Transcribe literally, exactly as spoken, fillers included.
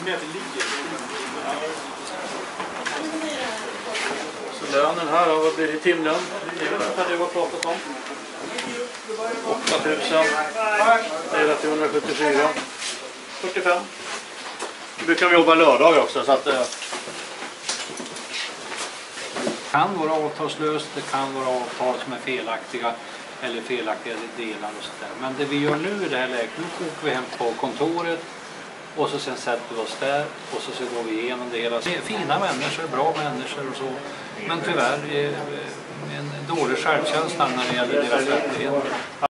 Så lönen här har vad blir det timlön? Det är ungefär det var pratat om. åtta tusen delat till hundrasjuttiofyra. fyrtiofem. Nu brukar vi jobba lördag också så att det kan vara avtalslöst, det kan vara avtal som är felaktiga eller felaktiga delar och sådär. Men det vi gör nu i det här läget, nu åker vi hem på kontoret och så sen sätter vi oss där och så, så går vi igenom det hela. Det är fina människor, bra människor och så. Men tyvärr är en dålig självkänsla när det gäller deras rättigheter.